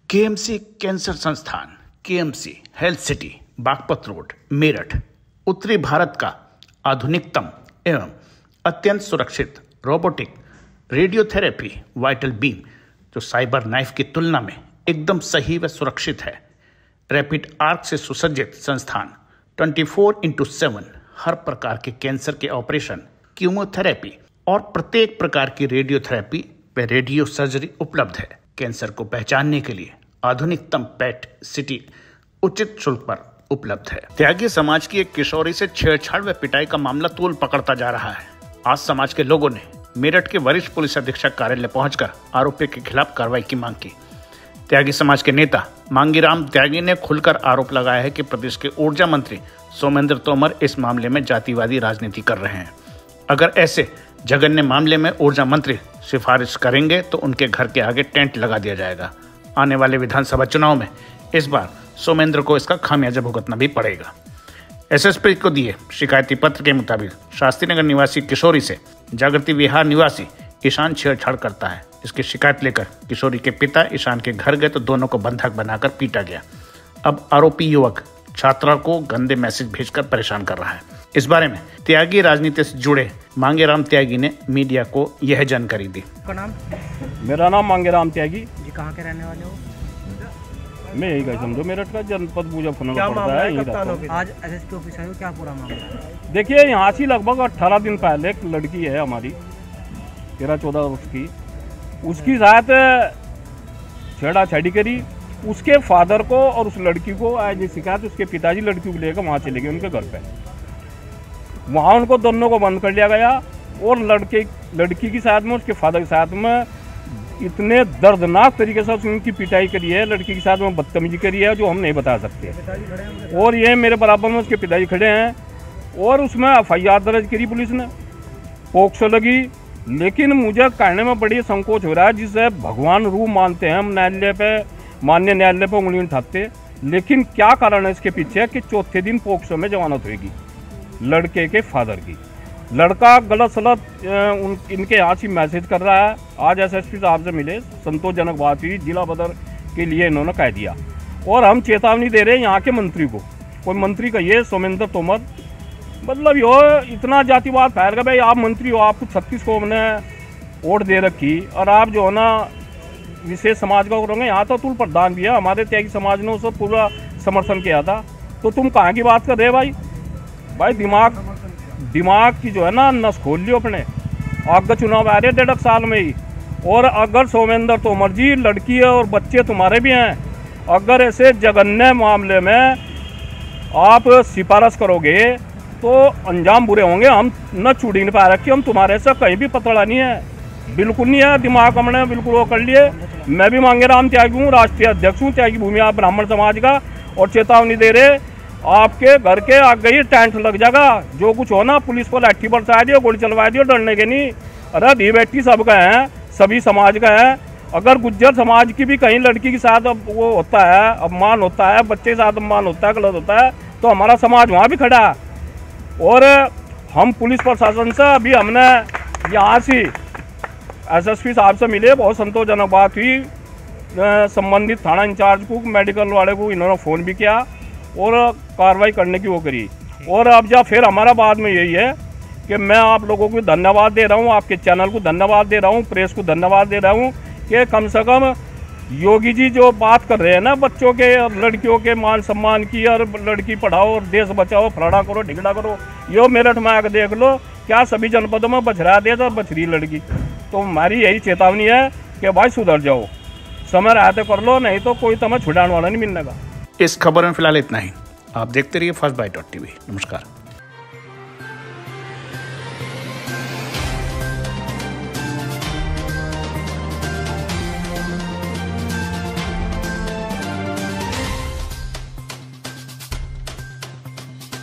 KMC cancer संस्थान, KMC health city, Baghpat road, Meerut, उत्तरी भारत का आधुनिकतम एवं अत्यंत सुरक्षित रोबोटिक रेडियोथेरेपी वाइटल बीम, जो साइबर नाइफ की तुलना में एकदम सही व सुरक्षित है। रैपिड आर्क से सुसज्जित संस्थान 24/7 हर प्रकार के कैंसर के ऑपरेशन, कीमोथेरेपी और प्रत्येक प्रकार की रेडियोथेरेपी व रेडियो सर्जरी उपलब्ध है। कैंसर को पहचानने के लिए आधुनिकतम पेट सिटी उचित शुल्क पर उपलब्ध है। त्यागी समाज की एक किशोरी से छेड़छाड़ व पिटाई का मामला तूल पकड़ता जा रहा है। आज समाज के लोगों ने मेरठ के वरिष्ठ पुलिस अधीक्षक कार्यालय पहुंचकर आरोपी के खिलाफ कार्रवाई की मांग की। त्यागी समाज के नेता मांगीराम त्यागी ने खुलकर आरोप लगाया है कि प्रदेश के ऊर्जा मंत्री सोमेंद्र तोमर इस मामले में जातिवादी राजनीति कर रहे हैं। अगर ऐसे जघन्य मामले में ऊर्जा मंत्री सिफारिश करेंगे तो उनके घर के आगे टेंट लगा दिया जाएगा। आने वाले विधानसभा चुनाव में इस बार सोमेंद्र को इसका खामियाजा भुगतना भी पड़ेगा। एसएसपी को दिए शिकायती पत्र के मुताबिक शास्त्री नगर निवासी किशोरी से जागृति विहार निवासी ईशान छेड़छाड़ करता है। इसकी शिकायत लेकर किशोरी के पिता ईशान के घर गए तो दोनों को बंधक बनाकर पीटा गया। अब आरोपी युवक छात्रा को गंदे मैसेज भेजकर परेशान कर रहा है। इस बारे में त्यागी राजनीति से जुड़े मांगेराम त्यागी ने मीडिया को यह जानकारी दी। नाम? मेरा नाम मांगेराम त्यागी जी। कहाँ के रहने वाले हो? मैं यही कह समझो मेरठ का जनपद पूजा क्या मामला है? आज एसएसपी ऑफिस आए हो, क्या पूरा मामला है? देखिए, यहाँ से लगभग 18 दिन पहले एक लड़की है हमारी 13-14 वर्ष की, उसकी साथ छेड़ाछाड़ी करी। उसके फादर को और उस लड़की को आज शिकायत उसके पिताजी लड़की को लेकर वहाँ चले गए उनके घर पे। वहाँ उनको दोनों को बंद कर लिया गया और लड़की के साथ में उसके फादर के साथ में इतने दर्दनाक तरीके से उनकी पिटाई करी है, लड़की के साथ में बदतमीजी करी है जो हम नहीं बता सकते। और ये मेरे बराबर में उसके पिताजी खड़े हैं और उसमें FIR दर्ज करी पुलिस ने, पोक्सो लगी। लेकिन मुझे कहने में बड़ी संकोच हो रहा है, जिसे भगवान रूप मानते हैं हम माननीय न्यायालय पर उंगली उठाते, लेकिन क्या कारण है इसके पीछे कि चौथे दिन पोक्सो में जमानत होगी लड़के के फादर की। लड़का गलत सलत इनके यहाँ से मैसेज कर रहा है। आज एसएसपी साहब से मिले, संतोषजनक बात हुई, जिला बदर के लिए इन्होंने कह दिया। और हम चेतावनी दे रहे हैं यहाँ के मंत्री को, कोई मंत्री कहिए सोमेंद्र तोमर, मतलब यो इतना जातिवाद फैल गया। भाई आप मंत्री हो, आपको 36 को हमने वोट दे रखी और आप जो है ना विशेष समाज का करोगे। यहाँ तो तुल प्रधान भी है, हमारे त्यागी समाज ने उसको पूरा समर्थन किया था। तो तुम कहाँ की बात कर रहे हो भाई? दिमाग की जो है ना नस खोल लियो अपने। आगे चुनाव आ रहे 1.5 साल में ही, और अगर सोमेंद्र तोमर जी, लड़की है और बच्चे तुम्हारे भी हैं, अगर ऐसे जघन्य मामले में आप सिफारिश करोगे तो अंजाम बुरे होंगे। हम न छुड़ी नहीं पा रखी, हम तुम्हारे से कहीं भी पतला नहीं है, बिल्कुल नहीं है। दिमाग हमने बिल्कुल वो कर लिए। मैं भी मांगेराम त्यागी हूँ, राष्ट्रीय अध्यक्ष हूँ त्यागी भूमि आप ब्राह्मण समाज का, और चेतावनी दे रहे आपके घर के आगे ही टेंट लग जाएगा। जो कुछ हो ना, पुलिस को लाठी बरसा दियो, गोली चलवा दियो, डरने के नहीं। अरे दी बेटी सबका है, सभी समाज का है। अगर गुज्जर समाज की भी कहीं लड़की के साथ वो होता है, अपमान होता है, बच्चे के साथ अपमान होता है, गलत होता है, तो हमारा समाज वहाँ भी खड़ा है। और हम पुलिस प्रशासन से अभी हमने यहाँ से एसएसपी साहब से मिले, बहुत संतोषजनक बात हुई। संबंधित थाना इंचार्ज को, मेडिकल वाले को इन्होंने फ़ोन भी किया और कार्रवाई करने की वो करी। और अब जब फिर हमारा बाद में यही है कि मैं आप लोगों को धन्यवाद दे रहा हूँ, आपके चैनल को धन्यवाद दे रहा हूँ, प्रेस को धन्यवाद दे रहा हूँ कि कम से कम योगी जी जो बात कर रहे हैं ना बच्चों के और लड़कियों के मान सम्मान की, और लड़की पढ़ाओ और देश बचाओ, फलाना करो ढिगड़ा करो, यो मेरठ में आकर देख लो क्या सभी जनपदों में बच रहा देश और बच रही लड़की। तो हमारी यही चेतावनी है कि भाई सुधर जाओ, समय रहते कर लो, नहीं तो कोई तुम्हें छुड़ाने वाला नहीं मिलने का। इस खबर में फिलहाल इतना ही। आप देखते रहिए फर्स्ट बाइट.tv। नमस्कार।